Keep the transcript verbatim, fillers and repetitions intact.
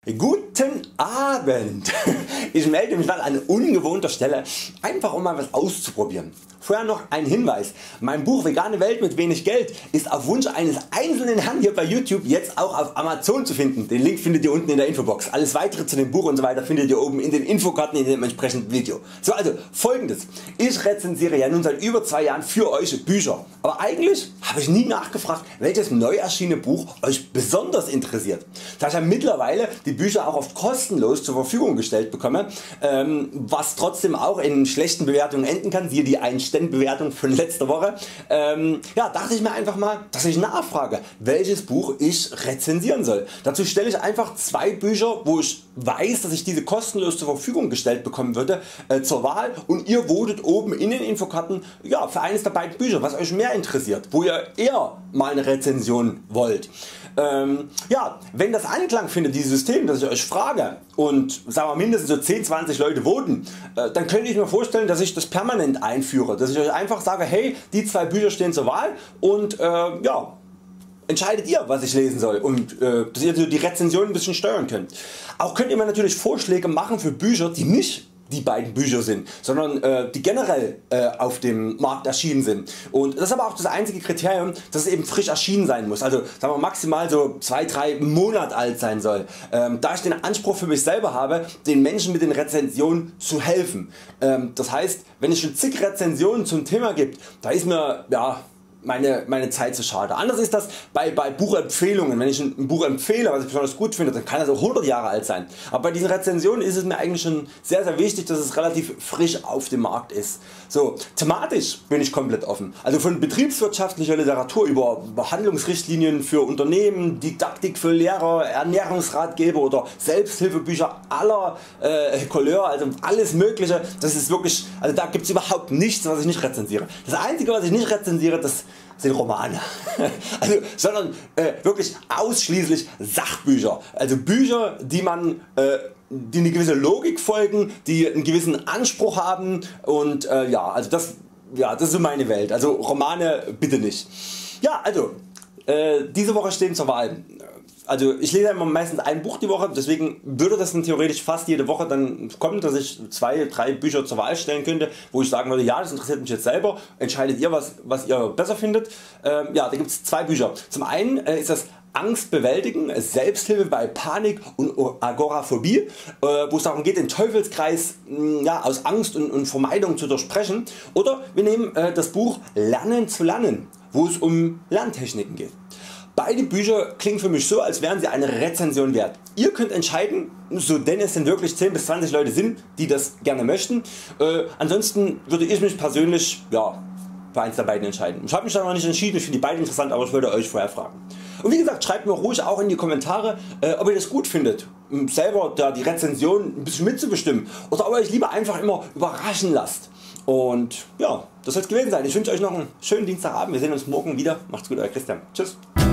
Guten Abend! Ich melde mich mal an ungewohnter Stelle, einfach um mal was auszuprobieren. Vorher noch ein Hinweis: Mein Buch Vegane Welt mit wenig Geld ist auf Wunsch eines einzelnen Herrn hier bei YouTube jetzt auch auf Amazon zu finden. Den Link findet ihr unten in der Infobox. Alles weitere zu dem Buch und so weiter findet ihr oben in den Infokarten in dem entsprechenden Video. So, also folgendes: Ich rezensiere ja nun seit über zwei Jahren für Euch Bücher, aber eigentlich habe ich nie nachgefragt, welches neu erschienene Buch Euch besonders interessiert. Da ich ja mittlerweile die Bücher auch oft kostenlos zur Verfügung gestellt bekomme, ähm, was trotzdem auch in schlechten Bewertungen enden kann, siehe die ein Sterne Bewertung von letzter Woche, ähm, ja, dachte ich mir einfach mal, dass ich nachfrage, welches Buch ich rezensieren soll. Dazu stelle ich einfach zwei Bücher, wo ich weiß, dass ich diese kostenlos zur Verfügung gestellt bekommen würde, äh, zur Wahl, und ihr votet oben in den Infokarten, ja, für eines der beiden Bücher, was Euch mehr interessiert, wo ihr eher mal eine Rezension wollt. Ähm, ja, wenn das Anklang findet, dieses System, das ich Euch frage, und sagen wir mindestens so zehn, zwanzig Leute voten, äh, dann könnte ich mir vorstellen, dass ich das permanent einführe, dass ich Euch einfach sage, hey, die zwei Bücher stehen zur Wahl und äh, ja, entscheidet ihr, was ich lesen soll, und äh, dass ihr die Rezension ein bisschen steuern könnt. Auch könnt ihr mir natürlich Vorschläge machen für Bücher, die nicht die beiden Bücher sind, sondern äh, die generell äh, auf dem Markt erschienen sind. Und das ist aber auch das einzige Kriterium, dass es eben frisch erschienen sein muss, also sagen wir maximal so zwei drei Monate alt sein soll, ähm, da ich den Anspruch für mich selber habe, den Menschen mit den Rezensionen zu helfen. Ähm, das heißt, wenn es schon zig Rezensionen zum Thema gibt, da ist mir ja Meine, meine Zeit zu schade. Anders ist das bei, bei Buchempfehlungen. Wenn ich ein Buch empfehle, was ich besonders gut finde, dann kann das auch hundert Jahre alt sein. Aber bei diesen Rezensionen ist es mir eigentlich schon sehr sehr wichtig, dass es relativ frisch auf dem Markt ist. So, thematisch bin ich komplett offen. Also von betriebswirtschaftlicher Literatur über Behandlungsrichtlinien für Unternehmen, Didaktik für Lehrer, Ernährungsratgeber oder Selbsthilfebücher aller äh, Couleur, also alles mögliche. Das ist wirklich, also da gibt es überhaupt nichts, was ich nicht rezensiere. Das einzige, was ich nicht rezensiere, das sind Romane, also, sondern äh, wirklich ausschließlich Sachbücher, also Bücher, die man äh, die eine gewisse Logik folgen, die einen gewissen Anspruch haben, und äh, ja, also das, ja, das ist so meine Welt. Also Romane bitte nicht. Ja, also äh, diese Woche stehen zur Wahl. Also ich lese immer meistens ein Buch die Woche, deswegen würde das dann theoretisch fast jede Woche dann kommen, dass ich zwei, drei Bücher zur Wahl stellen könnte, wo ich sagen würde, ja, das interessiert mich jetzt selber, entscheidet ihr, was, was ihr besser findet. Ähm, ja, da gibt es zwei Bücher. Zum einen äh, ist das Angst bewältigen, Selbsthilfe bei Panik und Agoraphobie, äh, wo es darum geht, den Teufelskreis mh, ja, aus Angst und, und Vermeidung zu durchbrechen. Oder wir nehmen äh, das Buch Lernen zu lernen, wo es um Lerntechniken geht. Beide Bücher klingen für mich so, als wären sie eine Rezension wert. Ihr könnt entscheiden, so denn es denn wirklich zehn bis zwanzig Leute sind, die das gerne möchten. Äh, ansonsten würde ich mich persönlich ja, für eins der beiden entscheiden. Ich habe mich da noch nicht entschieden, ich finde die beiden interessant, aber ich würde Euch vorher fragen. Und wie gesagt, schreibt mir ruhig auch in die Kommentare, äh, ob ihr das gut findet, selber da die Rezension ein bisschen mitzubestimmen, oder ob ihr Euch lieber einfach immer überraschen lasst. Und ja, das soll es gewesen sein. Ich wünsche Euch noch einen schönen Dienstagabend. Wir sehen uns morgen wieder. Macht's gut, Euer Christian. Tschüss.